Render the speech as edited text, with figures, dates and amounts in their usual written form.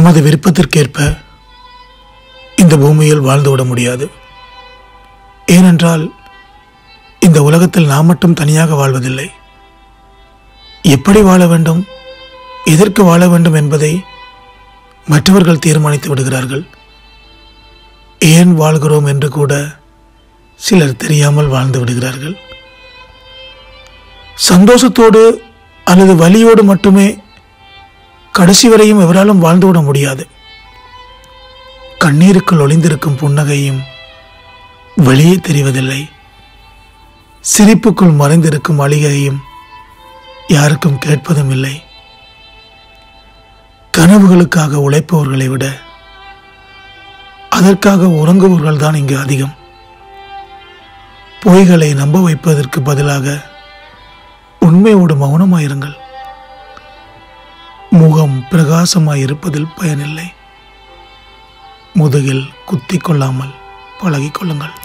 நமது விருப்பத்திற்கேற்ப இந்த பூமியில் வாழ்ந்துவிட முடியாது. ஏனென்றால் இந்த உலகத்தில் நாம் மட்டும் தனியாக வாழ்வதில்லை. எப்படி வாழ வேண்டும், எதற்கு வாழ வேண்டும் என்பதை மற்றவர்கள் தீர்மானித்து விடுகிறார்கள். ஏன் வாழ்கிறோம் என்று கூட சிலர் தெரியாமல் வாழ்ந்து விடுகிறார்கள். சந்தோஷத்தோடு அல்லது வலியோடு மட்டுமே கடைசி வரையும் எவராலும் வாழ்ந்துவிட முடியாது. கண்ணீருக்குள் ஒளிந்திருக்கும் புன்னகையும் வெளியே தெரிவதில்லை. சிரிப்புக்குள் மறைந்திருக்கும் அழுகையும் யாருக்கும் கேட்பதும் இல்லை. கனவுகளுக்காக உழைப்பவர்களை விட அதற்காக உறங்குபவர்கள் தான் இங்கு அதிகம். பொய்களை நம்ப வைப்பதற்கு பதிலாக உண்மையோடு மௌனமாயிருங்கள். முகம் பிரகாசமாயிருப்பதில் பயனில்லை. முதுகில் குத்திக் கொள்ளாமல் பழகிக் கொள்ளுங்கள்.